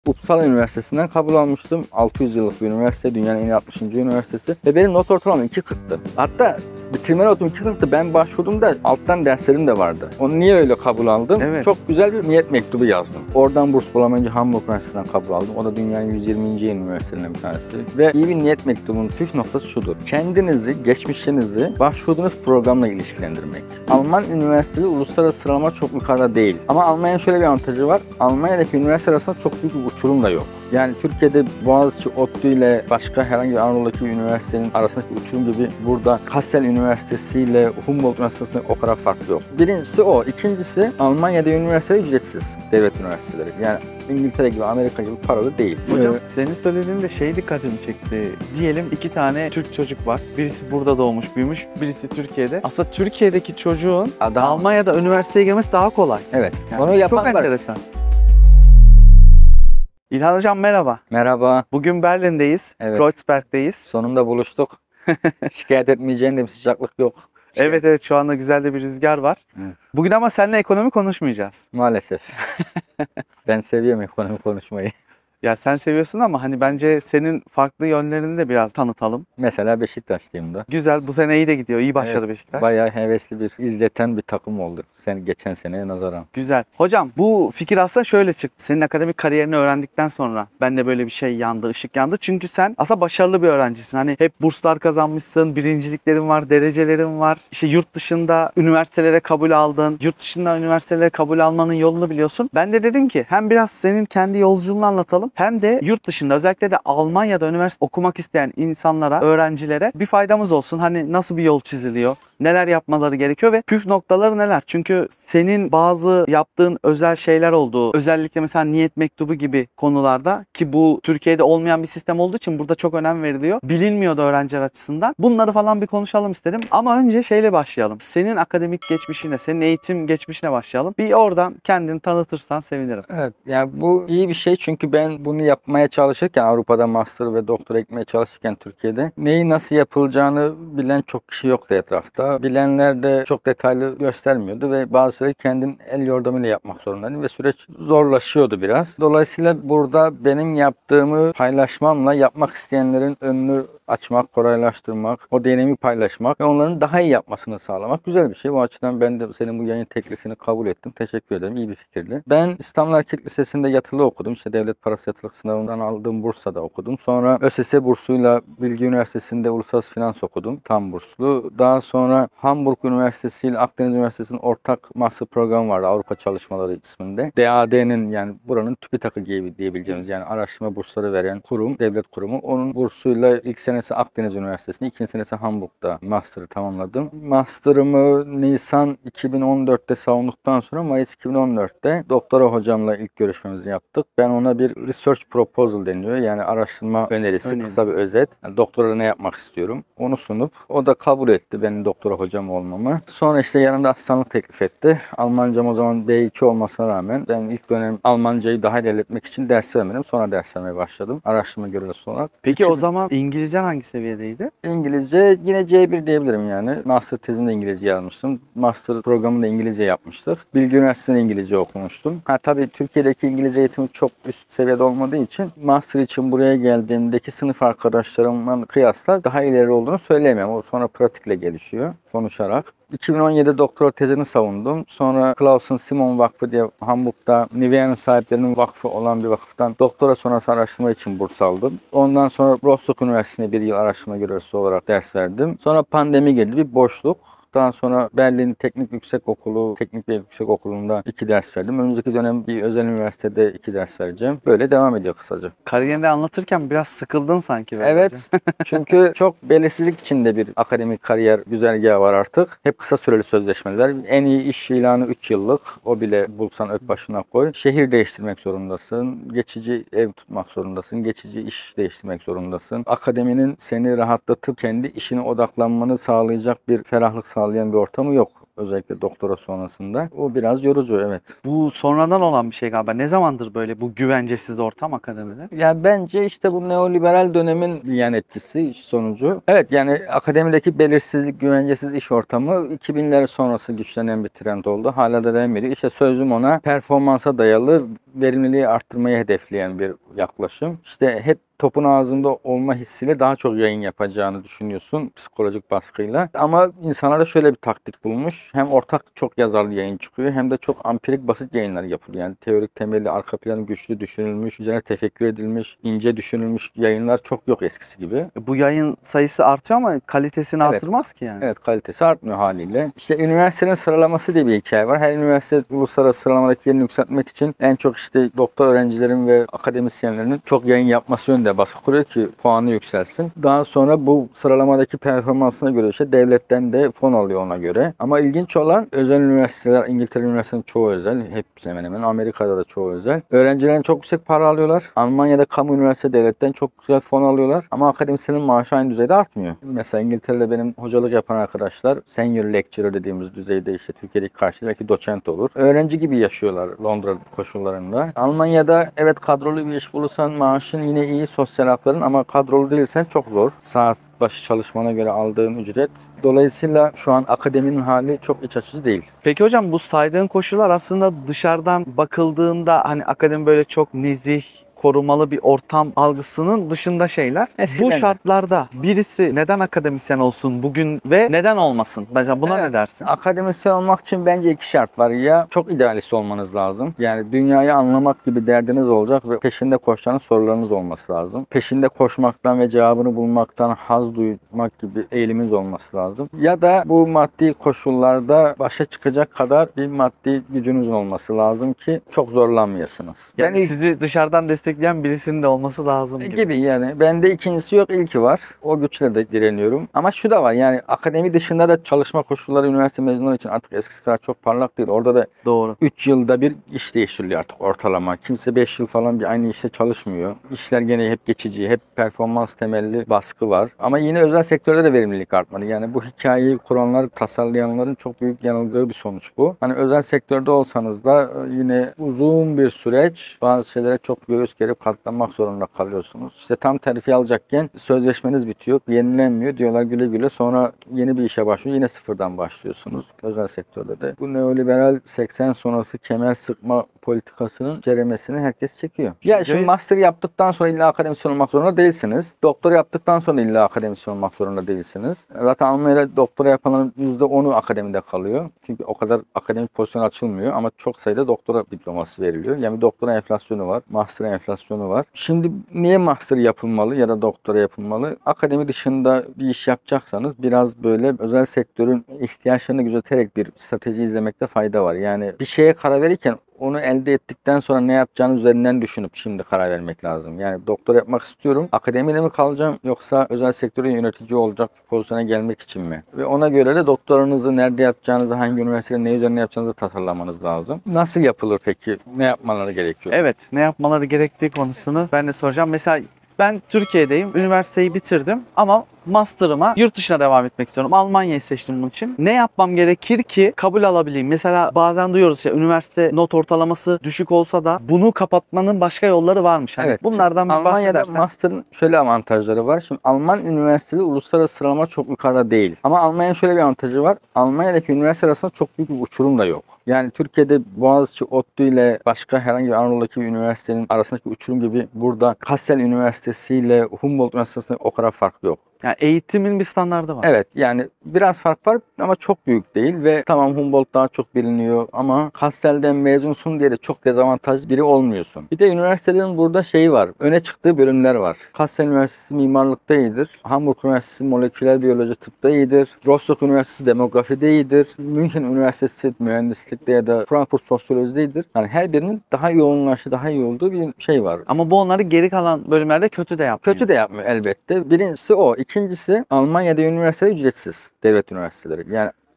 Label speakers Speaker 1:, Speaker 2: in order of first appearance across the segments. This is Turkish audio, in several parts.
Speaker 1: Uppsala Üniversitesi'nden kabul almıştım. 600 yıllık bir üniversite, dünyanın en iyi 60. üniversitesi. Ve benim not ortalamam 2.40'tı. Hatta bitirme notum 2.40'tı. Ben başvurduğumda alttan derslerim de vardı. Onu niye öyle kabul aldım?
Speaker 2: Evet.
Speaker 1: Çok güzel bir niyet mektubu yazdım. Oradan burs bulamayınca Hamburg Üniversitesi'nden kabul aldım. O da dünyanın 120. üniversitelerinden bir tanesi. Ve iyi bir niyet mektubunun püf noktası şudur: kendinizi, geçmişinizi başvurduğunuz programla ilişkilendirmek. Alman üniversiteleri uluslararası sıralama çok yukarıda değil. Ama Almanya'nın şöyle bir avantajı var: Almanya'daki üniversite arasında çok büyük bir uçurum da yok. Yani Türkiye'de Boğaziçi, ODTÜ ile başka herhangi bir Anadolu'daki bir üniversitenin arasındaki uçurum gibi burada Kassel Üniversitesi ile Humboldt Üniversitesi'nde o kadar fark yok. Birincisi o. İkincisi, Almanya'da üniversiteler ücretsiz. Devlet üniversiteleri. Yani İngiltere gibi, Amerika gibi paralı değil.
Speaker 2: Hocam senin söylediğinde şey dikkatimi çekti. Diyelim 2 tane Türk çocuk var. Birisi burada doğmuş, büyümüş, birisi Türkiye'de. Aslında Türkiye'deki çocuğun Almanya'da üniversiteye girmesi daha kolay.
Speaker 1: Evet.
Speaker 2: Yani
Speaker 1: Onu
Speaker 2: çok
Speaker 1: yapanlar.
Speaker 2: enteresan. İlhan Hocam merhaba.
Speaker 1: Merhaba.
Speaker 2: Bugün Berlin'deyiz,
Speaker 1: Evet.
Speaker 2: Kreuzberg'deyiz.
Speaker 1: Sonunda buluştuk. Şikayet etmeyeceğin de bir sıcaklık yok.
Speaker 2: Evet, şu anda güzel de bir rüzgar var.
Speaker 1: Evet.
Speaker 2: Bugün ama seninle ekonomi konuşmayacağız.
Speaker 1: Maalesef. Ben seviyorum ekonomi konuşmayı.
Speaker 2: Ya sen seviyorsun ama hani bence senin farklı yönlerini de biraz tanıtalım.
Speaker 1: Mesela Beşiktaşlıyım da.
Speaker 2: Güzel, bu sene iyi de gidiyor. İyi başladı Beşiktaş.
Speaker 1: Bayağı hevesli bir, izleten bir takım oldu. Geçen seneye nazaran.
Speaker 2: Güzel. Hocam bu fikir aslında şöyle çıktı. Senin akademik kariyerini öğrendikten sonra bende böyle bir şey yandı, ışık yandı. Çünkü sen aslında başarılı bir öğrencisin. Hani hep burslar kazanmışsın, birinciliklerin var, derecelerin var. İşte yurt dışında üniversitelere kabul aldın. Yurt dışında üniversitelere kabul almanın yolunu biliyorsun. Ben de dedim ki hem biraz senin kendi yolculuğunu anlatalım, hem de yurt dışında, özellikle de Almanya'da üniversite okumak isteyen insanlara, öğrencilere bir faydamız olsun. Hani nasıl bir yol çiziliyor, neler yapmaları gerekiyor ve püf noktaları neler? Çünkü senin bazı yaptığın özel şeyler oldu. Özellikle mesela niyet mektubu gibi konularda, ki bu Türkiye'de olmayan bir sistem olduğu için burada çok önem veriliyor. Bilinmiyordu öğrenciler açısından. Bunları falan bir konuşalım istedim. Ama önce şeyle başlayalım. Senin akademik geçmişine, senin eğitim geçmişine başlayalım. Bir oradan kendini tanıtırsan sevinirim.
Speaker 1: Evet, yani bu iyi bir şey çünkü ben bunu yapmaya çalışırken, Avrupa'da master ve doktora ekmeye çalışırken Türkiye'de neyi nasıl yapılacağını bilen çok kişi yoktu etrafta. Bilenler de çok detaylı göstermiyordu ve bazıları kendin el yordamıyla yapmak zorundaydı ve süreç zorlaşıyordu biraz. Dolayısıyla burada benim yaptığımı paylaşmamla yapmak isteyenlerin önünü açmak, kolaylaştırmak, o deneyimi paylaşmak ve onların daha iyi yapmasını sağlamak güzel bir şey. Bu açıdan ben de senin bu yayın teklifini kabul ettim. Teşekkür ederim. İyi bir fikirdi. Ben İstanbul Erkek Lisesi'nde yatılı okudum. İşte devlet parası yatılık sınavından aldığım Bursa'da okudum. Sonra ÖSS bursuyla Bilgi Üniversitesi'nde uluslararası finans okudum. Tam burslu. Daha sonra Hamburg Üniversitesi ile Akdeniz Üniversitesi'nin ortak master programı vardı, Avrupa Çalışmaları isminde. DAD'nin, yani buranın TÜBİTAK'ı gibi diyebileceğimiz, yani araştırma bursları veren kurum, devlet kurumu. Onun bursuyla ilk senesi Akdeniz Üniversitesi'nde, ikinci senesi Hamburg'da master'ı tamamladım. Master'ımı Nisan 2014'te savunduktan sonra Mayıs 2014'te doktora hocamla ilk görüşmemizi yaptık. Ben ona bir research proposal deniliyor. Yani araştırma önerisi, kısa bir özet. Yani doktora ne yapmak istiyorum, onu sunup o da kabul etti benim doktora hocam olmamı. Sonra işte yanında asistanlık teklif etti. Almancam o zaman B2 olmasına rağmen ben ilk dönem Almancayı daha ilerletmek için ders vermedim. Sonra ders vermeye başladım araştırma görevlisi olarak.
Speaker 2: Peki o zaman İngilizcen hangi seviyedeydi?
Speaker 1: İngilizce yine C1 diyebilirim yani. Master tezimde İngilizce yazmıştım. Master programını da İngilizce yapmıştır. Bilgi Üniversitesi'nde İngilizce okumuştum. Tabii Türkiye'deki İngilizce eğitimi çok üst seviyede olmadığı için master için buraya geldiğimdeki sınıf arkadaşlarımla kıyasla daha ileri olduğunu söyleyemem. O sonra pratikle gelişiyor, konuşarak. 2017'de doktora tezini savundum. Sonra Clausen Simon Vakfı diye Hamburg'da Nivea'nın sahiplerinin vakfı olan bir vakıftan doktora sonrası araştırma için burs aldım. Ondan sonra Rostock Üniversitesi'nde bir yıl araştırma görevlisi olarak ders verdim. Sonra pandemi geldi, bir boşluk. Daha sonra Berlin Teknik Yüksekokulu, Teknik ve Yüksekokulu'nda 2 ders verdim. Önümüzdeki dönem bir özel üniversitede 2 ders vereceğim. Böyle devam ediyor kısaca.
Speaker 2: Kariyerini anlatırken biraz sıkıldın sanki.
Speaker 1: Evet, çünkü çok belirsizlik içinde bir akademik kariyer güzergahı var artık. Hep kısa süreli sözleşmeler. En iyi iş ilanı 3 yıllık. O bile bulsan öp başına koy. Şehir değiştirmek zorundasın. Geçici ev tutmak zorundasın. Geçici iş değiştirmek zorundasın. Akademinin seni rahatlatıp kendi işine odaklanmanı sağlayacak bir ferahlık sağlayan bir ortamı yok. özellikle doktora sonrasında. O biraz yorucu, evet.
Speaker 2: Bu sonradan olan bir şey galiba. Ne zamandır böyle bu güvencesiz ortam akademide?
Speaker 1: Yani bence işte bu neoliberal dönemin yan etkisi sonucu. Evet, yani akademideki belirsizlik, güvencesiz iş ortamı 2000'ler sonrası güçlenen bir trend oldu. Hala da devam ediyor. İşte sözüm ona performansa dayalı, verimliliği arttırmayı hedefleyen bir yaklaşım. İşte hep topun ağzında olma hissiyle daha çok yayın yapacağını düşünüyorsun psikolojik baskıyla. Ama insanlar da şöyle bir taktik bulmuş. Hem ortak çok yazarlı yayın çıkıyor hem de çok ampirik basit yayınlar yapılıyor. Yani teorik temelli, arka planı güçlü düşünülmüş, üzerine tefekkür edilmiş, ince düşünülmüş yayınlar çok yok eskisi gibi.
Speaker 2: Bu yayın sayısı artıyor ama kalitesini
Speaker 1: Evet.
Speaker 2: artırmaz ki yani.
Speaker 1: Evet, kalitesi artmıyor haliyle. İşte üniversitenin sıralaması diye bir hikaye var. Her üniversite uluslararası sıralamadaki yerini yükseltmek için en çok işte doktor öğrencilerin ve akademisyenlerin çok yayın yapması yönünde baskı kuruyor ki puanı yükselsin. Daha sonra bu sıralamadaki performansına göre işte devletten de fon alıyor ona göre. Ama ilginç olan özel üniversiteler, İngiltere Üniversitesi'nin çoğu özel, hep hemen hemen Amerika'da da çoğu özel. Öğrencilerin çok yüksek para alıyorlar. Almanya'da kamu üniversite devletten çok güzel fon alıyorlar. Ama akademisyenin maaşı aynı düzeyde artmıyor. Mesela İngiltere'de benim hocalık yapan arkadaşlar senior lecturer dediğimiz düzeyde, işte Türkiye'deki karşılığı belki doçent olur. Öğrenci gibi yaşıyorlar Londra koşullarında. Almanya'da evet kadrolu bir iş bulursan maaşın yine iyi, sosyal hakların, ama kadrolu değilsen çok zor. Saat başı çalışmana göre aldığın ücret. Dolayısıyla şu an akademinin hali çok iç açıcı değil.
Speaker 2: Peki hocam, bu saydığın koşullar aslında dışarıdan bakıldığında hani akademi böyle çok nezih, korumalı bir ortam algısının dışında şeyler.
Speaker 1: Eskiden
Speaker 2: Bu
Speaker 1: de.
Speaker 2: şartlarda birisi neden akademisyen olsun bugün ve neden olmasın? Mesela buna
Speaker 1: Evet.
Speaker 2: ne dersin?
Speaker 1: Akademisyen olmak için bence iki şart var. Ya çok idealist olmanız lazım. Yani dünyayı anlamak gibi derdiniz olacak ve peşinde koşacağınız sorularınız olması lazım. Peşinde koşmaktan ve cevabını bulmaktan haz duymak gibi eğiliminiz olması lazım. Ya da bu maddi koşullarda başa çıkacak kadar bir maddi gücünüz olması lazım ki çok zorlanmayasınız.
Speaker 2: Yani
Speaker 1: Ben ilk
Speaker 2: sizi dışarıdan destekleyen birisinin de olması lazım gibi.
Speaker 1: gibi yani. Bende ikincisi yok, ilki var. O güçle de direniyorum. Ama şu da var, yani akademi dışında da çalışma koşulları üniversite mezunları için artık eskisi kadar çok parlak değil. Orada da
Speaker 2: Doğru.
Speaker 1: 3 yılda bir iş değiştiriliyor artık ortalama. Kimse 5 yıl falan bir aynı işte çalışmıyor. İşler gene hep geçici, hep performans temelli baskı var. Ama yine özel sektörde de verimlilik artmalı. Yani bu hikayeyi kuranlar, tasarlayanların çok büyük yanıldığı bir sonuç bu. Hani özel sektörde olsanız da yine uzun bir süreç bazı şeylere çok göğüs gerip katlanmak zorunda kalıyorsunuz. İşte tam terfi alacakken sözleşmeniz bitiyor, yenilenmiyor diyorlar, güle güle, sonra yeni bir işe başlıyor, yine sıfırdan başlıyorsunuz özel sektörde de. Bu neoliberal 80 sonrası kemer sıkma politikasının ceremesini herkes çekiyor. Ya şimdi master yaptıktan sonra illa akademisyen olmak zorunda değilsiniz. Doktora yaptıktan sonra illa akademisyen olmak zorunda değilsiniz. Zaten Almanya'da doktora yapanların %10'u akademide kalıyor. Çünkü o kadar akademik pozisyon açılmıyor ama çok sayıda doktora diploması veriliyor. Yani bir doktora enflasyonu var, master enflasyonu var. Şimdi niye master yapılmalı ya da doktora yapılmalı? Akademi dışında bir iş yapacaksanız biraz böyle özel sektörün ihtiyaçlarını gözeterek bir strateji izlemekte fayda var. Yani bir şeye karar verirken onu elde ettikten sonra ne yapacağını üzerinden düşünüp şimdi karar vermek lazım. Yani doktor yapmak istiyorum. Akademide mi kalacağım yoksa özel sektörün yönetici olacak bir pozisyona gelmek için mi? Ve ona göre de doktoranızı nerede yapacağınızı, hangi üniversitede ne üzerine yapacağınızı tasarlamanız lazım. Nasıl yapılır peki? Ne yapmaları gerekiyor?
Speaker 2: Evet, ne yapmaları gerektiği konusunu ben de soracağım. Mesela ben Türkiye'deyim, üniversiteyi bitirdim ama master'ıma yurt dışına devam etmek istiyorum. Almanya'yı seçtim bunun için. Ne yapmam gerekir ki kabul alabileyim? Mesela bazen duyuyoruz ya, üniversite not ortalaması düşük olsa da bunu kapatmanın başka yolları varmış. Hani
Speaker 1: Evet.
Speaker 2: bunlardan bir
Speaker 1: Almanya'da
Speaker 2: bahsedersen.
Speaker 1: master'ın şöyle avantajları var. Şimdi Alman üniversiteleri uluslararası sıralama çok yukarıda değil. Ama Almanya'nın şöyle bir avantajı var. Almanya'daki üniversite arasında çok büyük bir uçurum da yok. Yani Türkiye'de Boğaziçi, ODTÜ ile başka herhangi bir Anadolu'daki bir üniversitenin arasındaki uçurum gibi burada Kassel Üniversitesi ile Humboldt Üniversitesi'nde o kadar fark yok.
Speaker 2: Yani eğitimin bir standardı var.
Speaker 1: Evet, yani biraz fark var ama çok büyük değil ve tamam Humboldt daha çok biliniyor ama Kassel'den mezunsun diye de çok dezavantajlı biri olmuyorsun. Bir de üniversitelerin burada şeyi var, öne çıktığı bölümler var. Kassel Üniversitesi mimarlıkta iyidir. Hamburg Üniversitesi moleküler biyoloji tıpta iyidir. Rostock Üniversitesi demografide iyidir. München Üniversitesi mühendislikte ya da Frankfurt sosyolojide iyidir. Yani her birinin daha yoğunlaştığı, daha iyi olduğu bir şey var.
Speaker 2: Ama bu onları geri kalan bölümlerde kötü de yapmıyor.
Speaker 1: Kötü de yapmıyor elbette. Birincisi o. İkincisi Almanya'da üniversite ücretsiz. Devlet üniversiteleri. Yani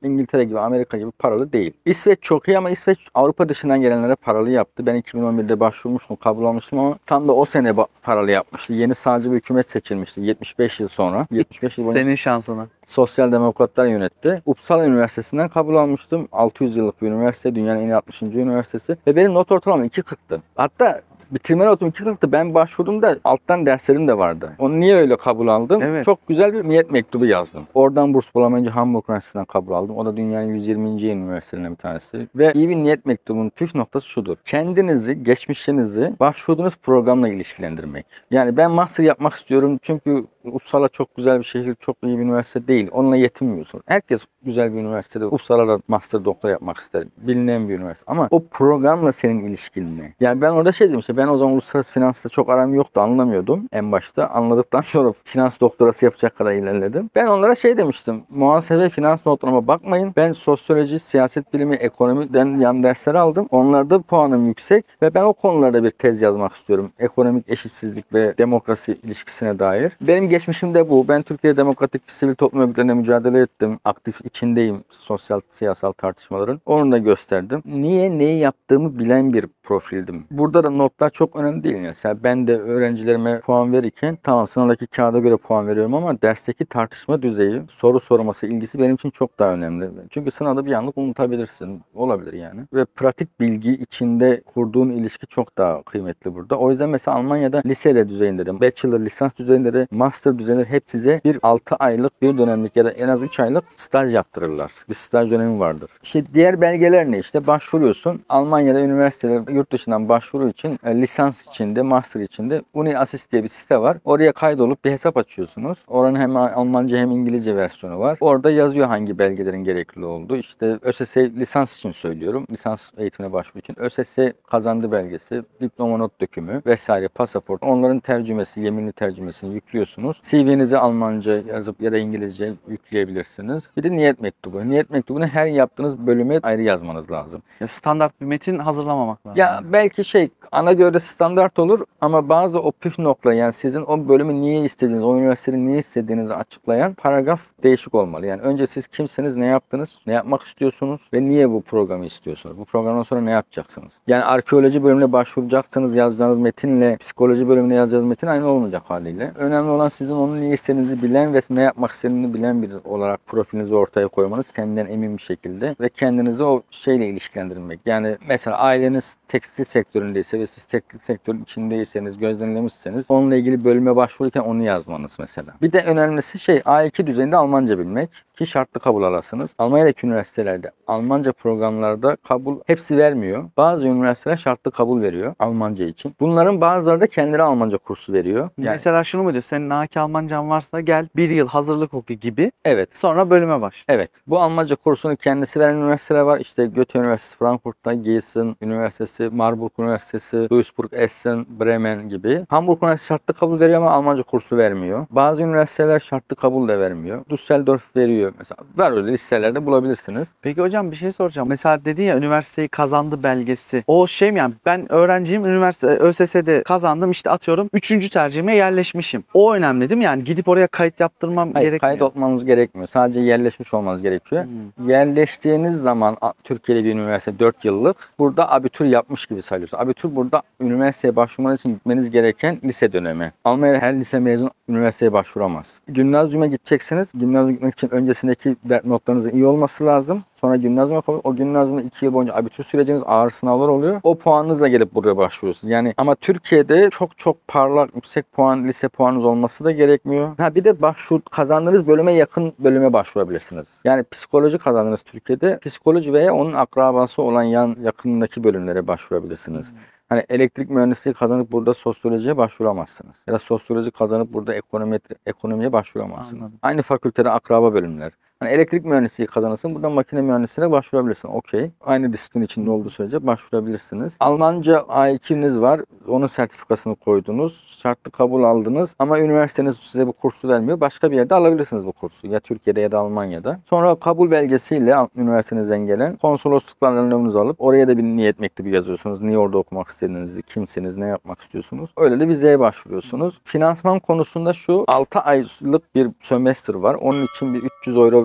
Speaker 1: İngiltere gibi, Amerika gibi paralı değil. İsveç çok iyi ama İsveç Avrupa dışından gelenlere paralı yaptı. Ben 2011'de başvurmuştum, kabul almıştım ama tam da o sene paralı yapmıştı. Yeni sağcı bir hükümet seçilmişti 75 yıl sonra. 75 yıl boyunca
Speaker 2: Senin şansına.
Speaker 1: Sosyal Demokratlar yönetti. Uppsala Üniversitesi'nden kabul almıştım. 600 yıllık bir üniversite, dünyanın en iyi 60. üniversitesi ve benim not ortalamam 2.40'tı. Hatta bitirme notum 2.40'tı. Ben başvurduğumda alttan derslerim de vardı. Onu niye öyle kabul aldım?
Speaker 2: Evet.
Speaker 1: Çok güzel bir niyet mektubu yazdım. Oradan burs bulamayınca Hamburg Üniversitesi'nden kabul aldım. O da dünyanın 120. üniversitelerinden bir tanesi. Ve iyi bir niyet mektubunun püf noktası şudur. Kendinizi, geçmişinizi başvurduğunuz programla ilişkilendirmek. Yani ben master yapmak istiyorum çünkü Uppsala çok güzel bir şehir, çok iyi bir üniversite değil. Onunla yetinmiyorsun. Herkes güzel bir üniversitede Uppsala'da master doktora yapmak ister. Bilinen bir üniversite. Ama o programla senin ilişkin ne? Yani ben orada şey dedim işte, ben o zaman uluslararası finansla çok aram yoktu, anlamıyordum en başta. Anladıktan sonra finans doktorası yapacak kadar ilerledim. Ben onlara şey demiştim. Muhasebe, finans notlarıma bakmayın. Ben sosyoloji, siyaset bilimi, ekonomiden yan dersler aldım. Onlarda puanım yüksek ve ben o konularda bir tez yazmak istiyorum. Ekonomik eşitsizlik ve demokrasi ilişkisine dair. Benim geçmişim de bu. Ben Türkiye Demokratik Sivil Toplum Örgütlerine mücadele ettim. Aktif içindeyim sosyal, siyasal tartışmaların. Onu da gösterdim. Niye, neyi yaptığımı bilen bir profildim. Burada da notlar çok önemli değil. Mesela ben de öğrencilerime puan verirken tamam sınavdaki kağıda göre puan veriyorum ama dersteki tartışma düzeyi, soru sorması, ilgisi benim için çok daha önemli. Çünkü sınavda bir anlık unutabilirsin. Olabilir yani. Ve pratik bilgi içinde kurduğun ilişki çok daha kıymetli burada. O yüzden mesela Almanya'da lisede düzeyinde, bachelor, lisans düzeyinde, master düzeyinde hep size bir 6 aylık, bir dönemlik ya da en az 3 aylık staj yaptırırlar. Bir staj dönemi vardır. İşte diğer belgeler ne? İşte başvuruyorsun. Almanya'da üniversiteler yurt dışından başvuru için lisans içinde, master içinde UniAssist diye bir site var. Oraya kaydolup bir hesap açıyorsunuz. Oranın hem Almanca hem İngilizce versiyonu var. Orada yazıyor hangi belgelerin gerekli olduğu. İşte ÖSS lisans için söylüyorum. Lisans eğitimine başvuru için. ÖSS kazandı belgesi, diploma not dökümü vesaire, pasaport. Onların tercümesi, yeminli tercümesini yüklüyorsunuz. CV'nizi Almanca yazıp ya da İngilizce yükleyebilirsiniz. Bir de niyet mektubu. Niyet mektubunu her yaptığınız bölüme ayrı yazmanız lazım.
Speaker 2: Ya standart bir metin hazırlamamak lazım.
Speaker 1: Ya belki ana gövde standart olur ama bazı o püf noktalar, yani sizin o bölümü niye istediğiniz, o üniversiteyi niye istediğinizi açıklayan paragraf değişik olmalı. Yani önce siz kimsiniz, ne yaptınız, ne yapmak istiyorsunuz ve niye bu programı istiyorsunuz? Bu programdan sonra ne yapacaksınız? Yani arkeoloji bölümüne başvuracaksınız, yazacağınız metinle psikoloji bölümüne yazacağınız metin aynı olmayacak haliyle. Önemli olan sizin onu niye istediğinizi bilen ve ne yapmak istediğini bilen biri olarak profilinizi ortaya koymanız, kendinden emin bir şekilde ve kendinizi o şeyle ilişkilendirmek. Yani mesela aileniz tekstil sektöründeyse ve siz tekstil sektörün içindeyseniz, gözlemlemişseniz onunla ilgili bölüme başvururken onu yazmanız mesela. Bir de önemlisi A2 düzeyinde Almanca bilmek ki şartlı kabul alasınız. Almanya'daki üniversitelerde Almanca programlarda kabul hepsi vermiyor. Bazı üniversiteler şartlı kabul veriyor Almanca için. Bunların bazıları da kendileri Almanca kursu veriyor. Yani,
Speaker 2: mesela şunu mu diyor? Senin A2 Almancan varsa gel bir yıl hazırlık oku gibi.
Speaker 1: evet.
Speaker 2: Sonra bölüme başla.
Speaker 1: Evet. Bu Almanca kursunu kendisi veren üniversiteler var. İşte Goethe Üniversitesi Frankfurt'ta, Gießen Üniversitesi, Marburg Üniversitesi, Duisburg, Essen, Bremen gibi. Hamburg Üniversitesi şartlı kabul veriyor ama Almanca kursu vermiyor. Bazı üniversiteler şartlı kabul da vermiyor. Düsseldorf veriyor mesela. Var öyle listelerde bulabilirsiniz.
Speaker 2: Peki hocam bir şey soracağım. Mesela dedin ya üniversiteyi kazandı belgesi. O mi yani ben öğrenciyim üniversite ÖSS'de kazandım işte atıyorum 3. tercihime yerleşmişim. O önemli değil mi? Yani gidip oraya kayıt yaptırmam
Speaker 1: Hayır,
Speaker 2: gerekmiyor.
Speaker 1: kayıt olmanız gerekmiyor. Sadece yerleşmiş olmanız gerekiyor. Yerleştiğiniz zaman Türkiye'de bir üniversite 4 yıllık. Burada abitur yapmış gibi sayılıyorsun. Abitur burada üniversiteye başvurmanız için gitmeniz gereken lise dönemi. Almanya'da her lise mezun üniversiteye başvuramaz. Gimnazyuma gideceksiniz. Gimnazyuma gitmek için öncesindeki notlarınızın iyi olması lazım. Sonra gimnazyuma kalır. O gimnazyumda 2 yıl boyunca abitur süreciniz, ağır sınavlar oluyor. O puanınızla gelip buraya başvuruyorsunuz. Yani ama Türkiye'de çok parlak, yüksek puan, lise puanınız olması da gerekmiyor. Bir de kazandığınız bölüme yakın bölüme başvurabilirsiniz. Yani psikoloji kazandınız Türkiye'de. Psikoloji veya onun akrabası olan yakınındaki bölümlere başvurabilirsiniz. Hani elektrik mühendisliği kazanıp burada sosyolojiye başvuramazsınız. Ya da sosyoloji kazanıp burada ekonomiye başvuramazsınız.
Speaker 2: Anladım.
Speaker 1: Aynı fakültede akraba bölümler. Hani elektrik mühendisliği kazanırsın, buradan makine mühendisliğine başvurabilirsin. Okey. Aynı disiplin içinde olduğu sürece başvurabilirsiniz. Almanca A2'niz var. Onun sertifikasını koydunuz. Şartlı kabul aldınız. Ama üniversiteniz size bu kursu vermiyor. Başka bir yerde alabilirsiniz bu kursu. Ya Türkiye'de ya da Almanya'da. Sonra kabul belgesiyle üniversitenizden gelen konsolosluklarla randevunuzu alıp oraya da bir niyet mektubu yazıyorsunuz. Niye orada okumak istediğinizi, kimsiniz, ne yapmak istiyorsunuz. Öyle de vizeye başvuruyorsunuz. Finansman konusunda 6 aylık bir sömestr var. Onun için bir 300 euro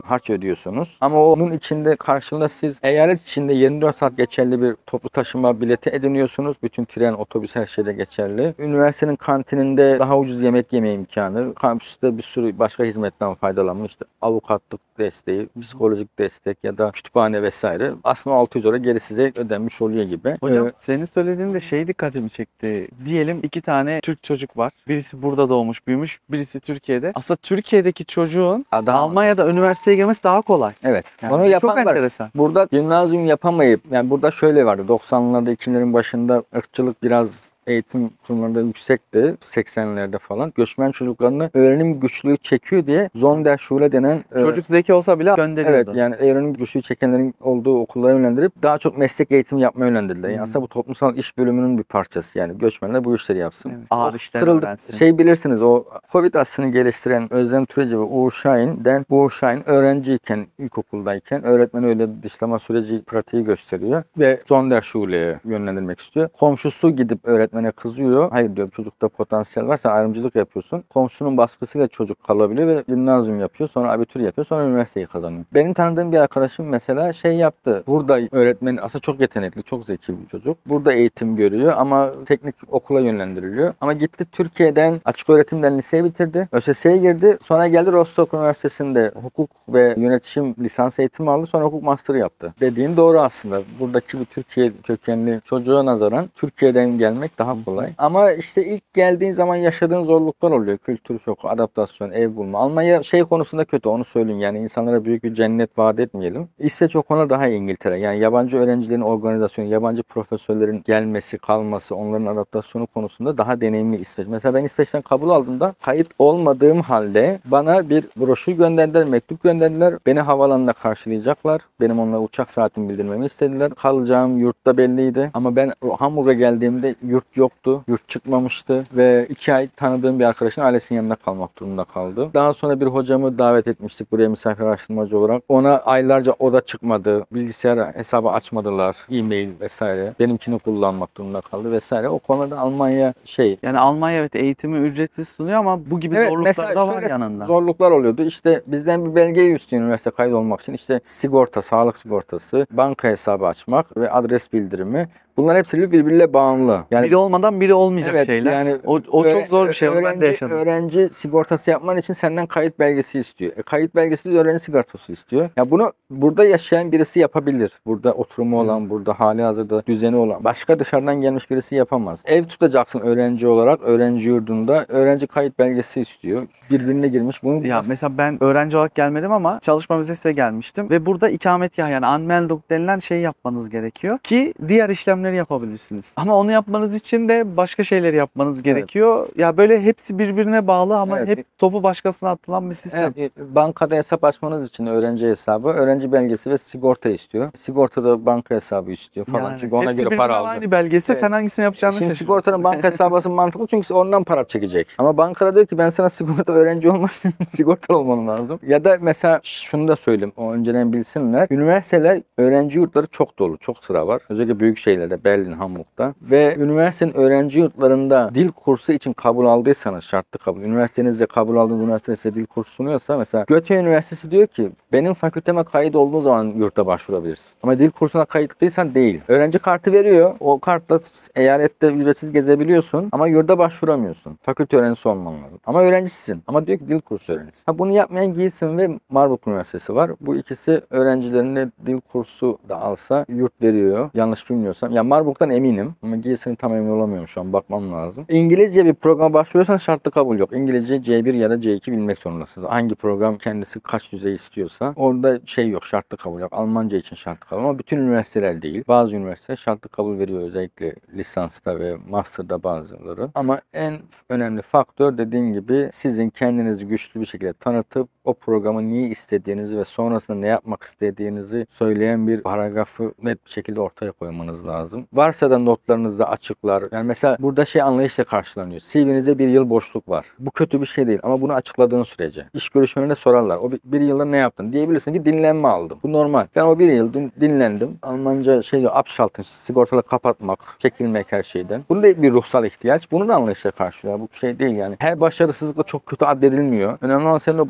Speaker 1: harç ödüyorsunuz. Ama onun içinde karşılığında siz eyalet içinde 24 saat geçerli bir toplu taşıma bileti ediniyorsunuz. Bütün tren, otobüs her şeyde geçerli. Üniversitenin kantininde daha ucuz yemek yeme imkanı. Kampüste bir sürü başka hizmetten faydalanma. İşte avukatlık desteği, psikolojik destek ya da kütüphane vesaire. Aslında 600 euro geri size ödenmiş oluyor gibi.
Speaker 2: Hocam senin söylediğinde şey dikkatimi çekti. Diyelim 2 tane Türk çocuk var. Birisi burada doğmuş, büyümüş. Birisi Türkiye'de. Aslında Türkiye'deki çocuğun Almanya'da üniversiteye girmesi daha kolay.
Speaker 1: Evet.
Speaker 2: Yani
Speaker 1: Onu yapan
Speaker 2: çok
Speaker 1: var.
Speaker 2: enteresan.
Speaker 1: Burada gimnazyum yapamayıp, yani burada şöyle vardı. 90'larda 2000'lerin başında ırkçılık biraz eğitim kurumlarında yüksekti. 80'lerde falan. Göçmen çocuklarını öğrenim güçlüğü çekiyor diye Sonderschule denen
Speaker 2: Çocuk zeki olsa bile
Speaker 1: evet,
Speaker 2: gönderiyordu.
Speaker 1: yani öğrenim güçlüğü çekenlerin olduğu okullara yönlendirip daha çok meslek eğitimi yapmaya yönlendirdiler. Yani aslında bu toplumsal iş bölümünün bir parçası. Yani göçmenler bu işleri yapsın.
Speaker 2: Evet. Ağır işler
Speaker 1: Kırıldı.
Speaker 2: öğrensin.
Speaker 1: Şey bilirsiniz, o Covid aşısını geliştiren Özlem Türeci ve Uğur Şahin'den, Uğur Şahin öğrenciyken, ilkokuldayken öğretmen öyle dışlama süreci pratiği gösteriyor ve Sonderschule'ye yönlendirmek istiyor. Komşusu gidip öğretmene kızıyor. Hayır diyor, çocukta potansiyel var, sen ayrımcılık yapıyorsun. Komşunun baskısıyla çocuk kalabiliyor ve gimnazyum yapıyor. Sonra abitur yapıyor. Sonra üniversiteyi kazanıyor. Benim tanıdığım bir arkadaşım mesela şey yaptı. Burada öğretmen aslında çok yetenekli, çok zeki bir çocuk. Burada eğitim görüyor ama teknik okula yönlendiriliyor. Ama gitti Türkiye'den açık öğretimden liseyi bitirdi. ÖSS'ye girdi. Sonra geldi Rostock Üniversitesi'nde hukuk ve yönetişim lisans eğitimi aldı. Sonra hukuk master yaptı. Dediğin doğru aslında. Buradaki bir Türkiye kökenli çocuğa nazaran Türkiye'den gelmek daha kolay. Ama işte ilk geldiğin zaman yaşadığın zorluklar oluyor. Kültür şoku, adaptasyon, ev bulma. Almanya şey konusunda kötü, onu söyleyeyim. Yani insanlara büyük bir cennet vaat etmeyelim. İsveç o konuda daha iyi İngiltere. Yani yabancı öğrencilerin organizasyonu, yabancı profesörlerin gelmesi, kalması, onların adaptasyonu konusunda daha deneyimli İsveç. Mesela ben İsveç'ten kabul aldığımda kayıt olmadığım halde bana bir broşür gönderdiler, mektup gönderdiler. Beni havalanına karşılayacaklar. Benim onlara uçak saatimi bildirmemi istediler. Kalacağım yurtta belliydi. Ama ben Hamburg'a geldiğimde yurt yoktu. Yurt çıkmamıştı ve 2 ay tanıdığım bir arkadaşın ailesinin yanında kalmak durumunda kaldı. Daha sonra bir hocamı davet etmiştik buraya misafir araştırmacı olarak. Ona aylarca oda çıkmadı. Bilgisayar hesabı açmadılar. E-mail vesaire. Benimkini kullanmak durumunda kaldı vesaire. O konuda Almanya şey.
Speaker 2: Yani Almanya evet eğitimi ücretsiz sunuyor ama bu gibi zorluklar
Speaker 1: mesela
Speaker 2: da var
Speaker 1: şöyle
Speaker 2: yanında.
Speaker 1: zorluklar oluyordu. İşte bizden bir belgeyi istiyor üniversite kayıt olmak için. İşte sigorta, sağlık sigortası, banka hesabı açmak ve adres bildirimi. Bunlar hepsi birbiriyle bağımlı. Yani
Speaker 2: Biri olmadan biri olmayacak şeyler.
Speaker 1: Yani
Speaker 2: O çok zor bir şey. Onu ben de yaşadım.
Speaker 1: Öğrenci sigortası yapman için senden kayıt belgesi istiyor. Kayıt belgesi de öğrenci sigortası istiyor. Ya bunu burada yaşayan birisi yapabilir. Burada oturumu olan, burada hali hazırda düzeni olan. Başka dışarıdan gelmiş birisi yapamaz. Ev tutacaksın öğrenci olarak. Öğrenci yurdunda öğrenci kayıt belgesi istiyor. Birbirine girmiş. Bunu
Speaker 2: Ya mesela ben öğrenci olarak gelmedim ama çalışma vizesiyle gelmiştim ve burada ikametgah yani Anmeldung denilen şeyi yapmanız gerekiyor ki diğer işlemleri yapabilirsiniz. Ama onu yapmanız için de başka şeyleri yapmanız gerekiyor. Ya böyle hepsi birbirine bağlı ama hep topu başkasına atılan bir sistem.
Speaker 1: Evet, bankada hesap açmanız için öğrenci hesabı, öğrenci belgesi ve sigorta istiyor. Sigortada banka hesabı istiyor falan.
Speaker 2: Yani
Speaker 1: Çünkü ona
Speaker 2: hepsi
Speaker 1: göre para
Speaker 2: birbirine
Speaker 1: alacak.
Speaker 2: aynı belgesi sen hangisini yapacağını
Speaker 1: Şimdi
Speaker 2: şaşırıyorsun.
Speaker 1: sigortanın banka hesabı mantıklı çünkü ondan para çekecek. Ama bankada diyor ki ben sana sigorta öğrenci olmak için sigorta olman lazım. Ya da mesela şunu da söyleyeyim, o önceden bilsinler. Üniversiteler, öğrenci yurtları çok dolu. Çok sıra var. Özellikle büyük şehirlerde, Berlin, Hamburg'da. Ve üniversitenin öğrenci yurtlarında dil kursu için kabul aldıysanız, şartlı kabul. Üniversitenizde kabul aldığınız üniversite size dil kursu sunuyorsa, mesela Göte Üniversitesi diyor ki benim fakülteme kayıt olduğun zaman yurtta başvurabilirsin. Ama dil kursuna kayıtlıysan değil. Öğrenci kartı veriyor. O kartla eyalette ücretsiz gezebiliyorsun ama yurda başvuramıyorsun. Fakülte öğrencisi olman lazım. Ama öğrencisin. Ama diyor ki dil kursu öğrencisi. Bunu yapmayan Gießen ve Marburg Üniversitesi var. Bu ikisi öğrencilerine dil kursu da alsa yurt veriyor. Yanlış bilmiyorsam. Ya Marburg'dan eminim ama Gießen'i tam emin olamıyorum şu an. Bakmam lazım. İngilizce bir programa başvuruyorsan şartlı kabul yok. İngilizce C1 ya da C2 bilmek zorundasınız. Hangi program kendisi kaç düzey istiyorsa orada şey yok, şartlı kabul yok. Almanca için şartlı kabul ama bütün üniversiteler değil. Bazı üniversiteler şartlı kabul veriyor, özellikle lisansta ve master'da bazıları. Ama en önemli faktör dediğim gibi sizin kendinizi güçlü bir şekilde tanıtıp o programı niye istediğinizi ve sonrasında ne yapmak istediğinizi söyleyen bir paragrafı net bir şekilde ortaya koymanız lazım. Varsa da notlarınızda açıklar. Yani mesela burada şey anlayışla karşılanıyor. CV'nizde bir yıl boşluk var. Bu kötü bir şey değil ama bunu açıkladığın sürece. İş görüşmelerinde sorarlar. O bir yılda ne yaptın? Diyebilirsin ki dinlenme aldım. Bu normal. Ben o bir yıl dinlendim. Almanca şey diyor, abschalten, sigortalı kapatmak, çekilmek her şeyden. Bunun da bir ruhsal ihtiyaç. Bunu da anlayışla karşılıyor. Bu şey değil yani. Her başarısızlıkla çok kötü addedilmiyor. Önemli olan senin o başarısızlık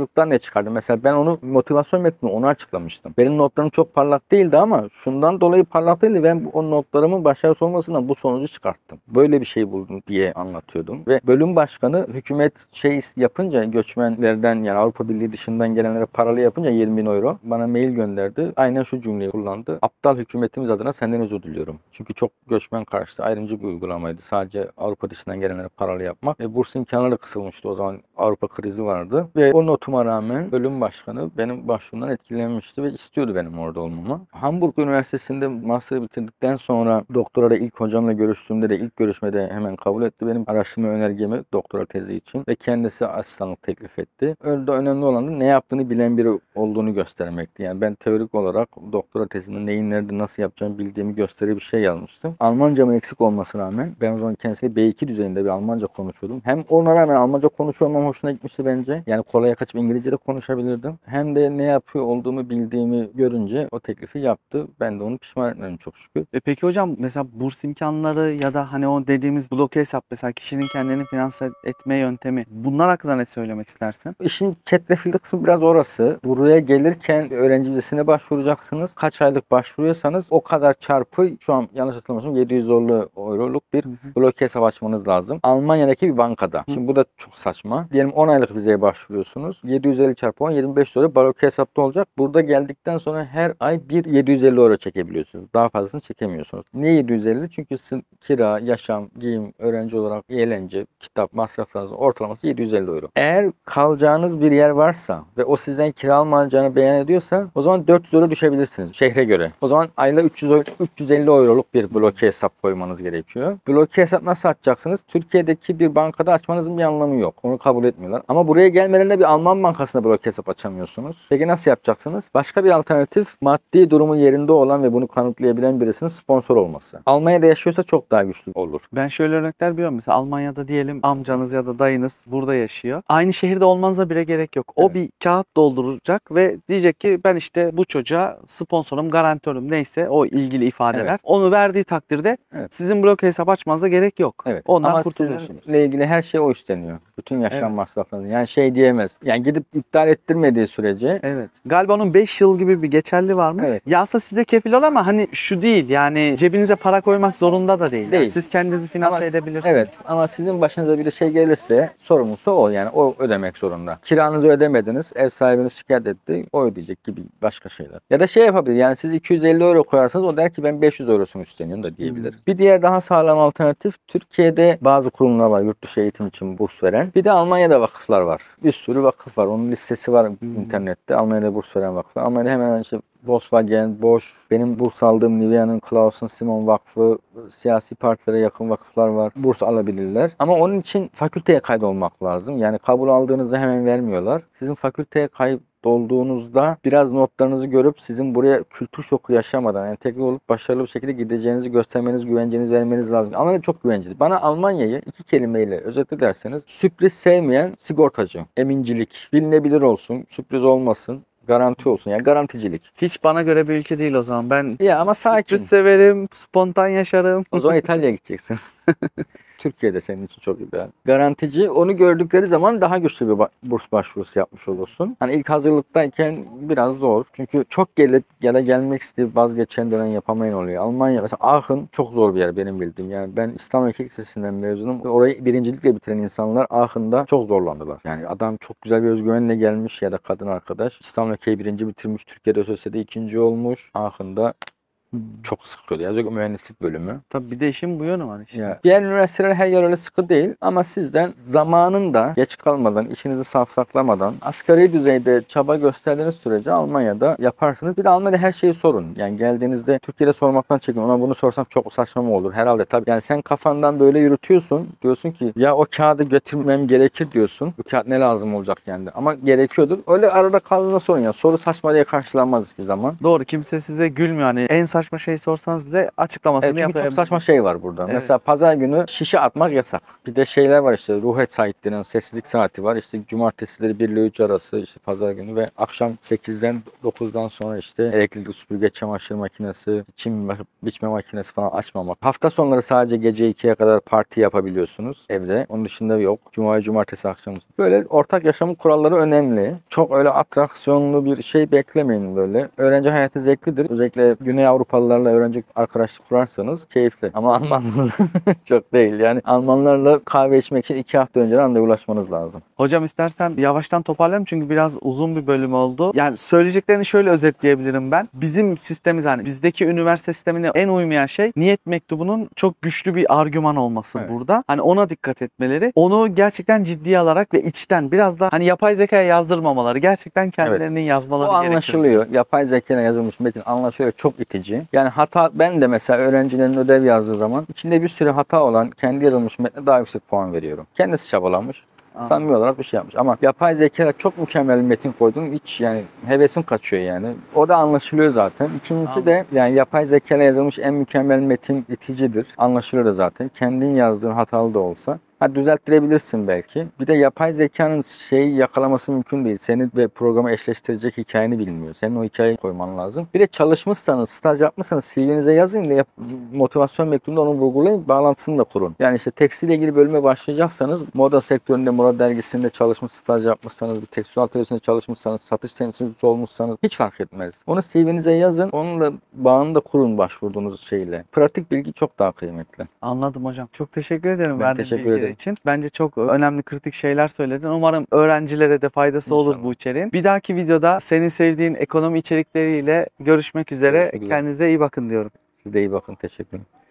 Speaker 1: başarısızlıktan ne çıkardım? Mesela ben onu motivasyon metninde onu açıklamıştım. Benim notlarım çok parlak değildi ama şundan dolayı parlak değildi. Ben o notlarımın başarısız olmasından bu sonucu çıkarttım. Böyle bir şey buldum diye anlatıyordum. Ve bölüm başkanı hükümet şey yapınca göçmenlerden yani Avrupa Birliği dışından gelenlere paralı yapınca 20.000 euro bana mail gönderdi. Aynen şu cümleyi kullandı. Aptal hükümetimiz adına senden özür diliyorum. Çünkü çok göçmen karşıtı ayrımcı bir uygulamaydı. Sadece Avrupa dışından gelenlere paralı yapmak. Burs imkanları kısılmıştı. O zaman Avrupa krizi vardı. Ve o notuma rağmen bölüm başkanı benim başvurumdan etkilenmişti ve istiyordu benim orada olmamı. Hamburg Üniversitesi'nde master'ı bitirdikten sonra doktorada ilk hocamla görüştüğümde de ilk görüşmede hemen kabul etti benim araştırma önergemi doktora tezi için ve kendisi asistanlık teklif etti. Öyle önemli olan da ne yaptığını bilen biri olduğunu göstermekti. Yani ben teorik olarak doktora tezinde neyin nerede nasıl yapacağımı bildiğimi gösteri bir şey yazmıştım. Almancamın eksik olmasına rağmen ben o zaman kendisiyle B2 düzeyinde bir Almanca konuşuyordum. Hem ona rağmen Almanca konuşuyor olmam hoşuna gitmişti bence. Yani kolaya kaçıp İngilizce de konuşabilirdim. Hem de ne yapıyor olduğumu bildiğimi görünce o teklifi yaptı. Ben de onu pişman etmedim çok şükür.
Speaker 2: Peki hocam mesela burs imkanları ya da hani o dediğimiz bloke hesap mesela kişinin kendini finanse etme yöntemi bunlar hakkında ne söylemek istersin?
Speaker 1: İşin çetrefilli kısmı biraz orası. Buraya gelirken öğrenci vizesine başvuracaksınız. Kaç aylık başvuruyorsanız o kadar çarpı şu an yanlış hatırlamıyorsam 700 euroluk bir bloke hesap açmanız lazım. Almanya'daki bir bankada. Şimdi bu da çok saçma. Diyelim 10 aylık vizeye başvuruyorsunuz. 750 çarpı 10 2500 euro bloke hesapta olacak. Burada geldikten sonra her ay bir 750 euro çekebiliyorsunuz. Daha fazlasını çekemiyorsunuz. Niye 750? Çünkü sizin kira, yaşam, giyim, öğrenci olarak eğlence, kitap, masraflarınızın ortalaması 750 euro. Eğer kalacağınız bir yer varsa ve o sizden kira almayacağını beyan ediyorsa o zaman 400 euro düşebilirsiniz şehre göre. O zaman ayda 350 euroluk bir bloke hesap koymanız gerekiyor. Bloke hesap nasıl açacaksınız? Türkiye'deki bir bankada açmanızın bir anlamı yok. Onu kabul etmiyorlar. Ama buraya gelmeden de bir Alman bankasında bloke hesap açamıyorsunuz. Peki nasıl yapacaksınız? Başka bir alternatif maddi durumu yerinde olan ve bunu kanıtlayabilen birisinin sponsor olması. Almanya'da yaşıyorsa çok daha güçlü olur.
Speaker 2: Ben şöyle örnekler biliyorum. Mesela Almanya'da diyelim amcanız ya da dayınız burada yaşıyor. Aynı şehirde olmanıza bile gerek yok. O bir kağıt dolduracak ve diyecek ki ben işte bu çocuğa sponsorum, garantörüm neyse o ilgili ifadeler.
Speaker 1: Evet.
Speaker 2: Onu verdiği takdirde sizin bloke hesap açmanıza gerek yok.
Speaker 1: Evet.
Speaker 2: Ondan
Speaker 1: ama
Speaker 2: kurtuluyorsunuz.
Speaker 1: sizinle ilgili her şey o üstleniyor. Bütün yaşam
Speaker 2: Evet.
Speaker 1: masraflarını. Yani şey diyemez. Yani gidip iptal ettirmediği sürece
Speaker 2: Evet. Galiba onun 5 yıl gibi bir geçerli varmış.
Speaker 1: Evet.
Speaker 2: Yasa size kefil ol ama hani şu değil yani cebinize para koymak zorunda da değil. Yani
Speaker 1: Değil.
Speaker 2: siz kendinizi finanse
Speaker 1: Ama-
Speaker 2: edebilirsiniz.
Speaker 1: Evet ama sizin başınıza bir şey gelirse sorumlusu o yani o ödemek zorunda. Kiranızı ödemediniz, ev sahibiniz şikayet etti, o ödeyecek gibi başka şeyler. Ya da şey yapabilir yani siz 250 euro koyarsanız o der ki ben 500 eurosunu üstleniyorum da diyebilir. Bir diğer daha sağlam alternatif Türkiye'de bazı kurumlar var yurt dışı eğitim için burs veren. Bir de Almanya'da vakıflar var. Bir sürü vakıf var. Onun listesi var internette. Almanya'da burs veren vakıflar. Almanya'da hemen işte Volkswagen, Bosch, benim burs aldığım Nivea'nın Clausen Simon Vakfı, siyasi partilere yakın vakıflar var. Burs alabilirler. Ama onun için fakülteye kaydolmak lazım. Yani kabul aldığınızda hemen vermiyorlar. Sizin fakülteye kaydolduğunuzda biraz notlarınızı görüp sizin buraya kültür şoku yaşamadan entegre olup başarılı bir şekilde gideceğinizi göstermeniz, güvencenizi vermeniz lazım. Almanya çok güvenceli. Bana Almanya'yı iki kelimeyle özetlerseniz sürpriz sevmeyen sigortacı, emincilik, bilinebilir olsun, sürpriz olmasın. Garanti olsun yani garanticilik.
Speaker 2: Hiç bana göre bir ülke değil o zaman. Ben
Speaker 1: Ya ama sakin.
Speaker 2: sürpriz severim, spontan yaşarım.
Speaker 1: O zaman İtalya'ya gideceksin. Türkiye'de senin için çok ideal. Garantici onu gördükleri zaman daha güçlü bir burs başvurusu yapmış olursun. Hani ilk hazırlıktayken biraz zor. Çünkü çok gelmek isteyip vazgeçen dönem yapamayan oluyor. Almanya mesela Aachen çok zor bir yer benim bildiğim. Yani ben İstanbul Erkek Lisesi'nden mezunum. Orayı birincilikle bitiren insanlar Aachen'da çok zorlandılar. Yani adam çok güzel bir özgüvenle gelmiş ya da kadın arkadaş. İstanbul Erkek'i birinci bitirmiş. Türkiye'de ÖSS'de ikinci olmuş. Aachen'da çok sıkıyordu. Yani özellikle mühendislik bölümü.
Speaker 2: Tabii bir de işin bu yönü var işte.
Speaker 1: Ya, diğer üniversiteler her yer öyle sıkı değil ama sizden zamanında geç kalmadan, işinizi safsaklamadan asgari düzeyde çaba gösterdiğiniz sürece Almanya'da yaparsınız. Bir de Almanya'da her şeyi sorun. Yani geldiğinizde Türkiye'de sormaktan çekin. Ona bunu sorsam çok saçma mı olur? Herhalde tabii. Yani sen kafandan böyle yürütüyorsun. Diyorsun ki ya o kağıdı götürmem gerekir diyorsun. Bu kağıt ne lazım olacak yani. Ama gerekiyordur. Öyle arada kaldığında sorun ya. Soru saçma diye karşılanmaz hiçbir zaman.
Speaker 2: Doğru kimse size gülmüyor. Hani en saçma saçma şey sorsanız bize açıklamasını
Speaker 1: Çünkü çok
Speaker 2: yapayım.
Speaker 1: saçma şey var burada.
Speaker 2: Evet.
Speaker 1: Mesela pazar günü şişe atmak yasak. Bir de şeyler var işte, ruhet saat denen sessizlik saati var. İşte cumartesileri 1 ile 3 arası işte pazar günü ve akşam 8'den 9'dan sonra işte elektrikli süpürge, çamaşır makinesi, çim biçme makinesi falan açmamak. Hafta sonları sadece gece 2'ye kadar parti yapabiliyorsunuz evde. Onun dışında yok. Cuma, cumartesi akşamı. Böyle ortak yaşamın kuralları önemli. Çok öyle atraksiyonlu bir şey beklemeyin böyle. Öğrenci hayatı zevklidir. Özellikle Güney Avrupalılarla öğrenci arkadaşlık kurarsanız keyifli. Ama Almanlarla çok değil. Yani Almanlarla kahve içmek için 2 hafta önceden randevulaşmanız lazım.
Speaker 2: Hocam istersen yavaştan toparlayalım çünkü biraz uzun bir bölüm oldu. Yani söyleyeceklerini şöyle özetleyebilirim ben. Bizim sistemimiz, hani bizdeki üniversite sistemine en uymayan şey niyet mektubunun çok güçlü bir argüman olması
Speaker 1: Evet.
Speaker 2: burada. Hani ona dikkat etmeleri. Onu gerçekten ciddiye alarak ve içten biraz da hani yapay zekaya yazdırmamaları, gerçekten kendilerinin yazmaları
Speaker 1: O
Speaker 2: gerekiyor.
Speaker 1: anlaşılıyor. Yapay zekayla yazılmış metin anlaşılıyor. Çok itici. Yani hata, ben de mesela öğrencilerin ödev yazdığı zaman içinde bir sürü hata olan kendi yazılmış metne daha yüksek puan veriyorum. Kendisi çabalamış.
Speaker 2: Anladım.
Speaker 1: Samimi olarak bir şey yapmış. Ama yapay zekayla çok mükemmel bir metin koydun. Hiç yani hevesim kaçıyor yani. O da anlaşılıyor zaten. İkincisi de yani yapay zekayla yazılmış en mükemmel metin iticidir. Anlaşılıyor da zaten. Kendin yazdığın hatalı da olsa. Ha, düzelttirebilirsin belki. Bir de yapay zekanın şeyi yakalaması mümkün değil. Seni ve programı eşleştirecek hikayeni bilmiyor. Senin o hikayeyi koyman lazım. Bir de çalışmışsanız, staj yapmışsanız CV'nize yazın da motivasyon mektubunda onu vurgulayın. Bağlantısını da kurun. Yani işte tekstille ilgili bölüme başlayacaksanız moda sektöründe, moda dergisinde çalışmış, staj yapmışsanız, bir tekstil atölyesinde çalışmışsanız, satış temsilcisi olmuşsanız hiç fark etmez. Onu CV'nize yazın. Onunla bağını da kurun başvurduğunuz şeyle. Pratik bilgi çok daha kıymetli.
Speaker 2: Anladım hocam. Çok teşekkür ederim
Speaker 1: Ben
Speaker 2: verdiğin
Speaker 1: teşekkür
Speaker 2: bilgiler
Speaker 1: ederim.
Speaker 2: için. Bence çok önemli, kritik şeyler söyledin. Umarım öğrencilere de faydası olur
Speaker 1: İnşallah.
Speaker 2: bu içeriğin. Bir dahaki videoda senin sevdiğin ekonomi içerikleriyle görüşmek üzere.
Speaker 1: Görüşmek üzere.
Speaker 2: Kendinize iyi bakın diyorum.
Speaker 1: Siz de iyi bakın. Teşekkür ederim.